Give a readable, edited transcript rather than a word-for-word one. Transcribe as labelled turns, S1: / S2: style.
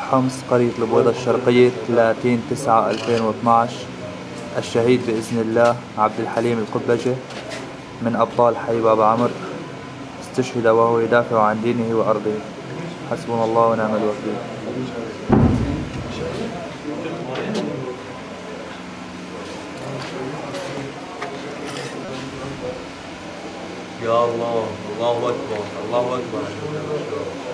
S1: حمص قرية البويضة الشرقية 30/9/2012. الشهيد بإذن الله عبد الحليم القبجي من أبطال حي بابا عمر، استشهد وهو يدافع عن دينه وأرضه. حسبنا الله ونعم الوكيل.
S2: يا الله، الله أكبر، الله أكبر.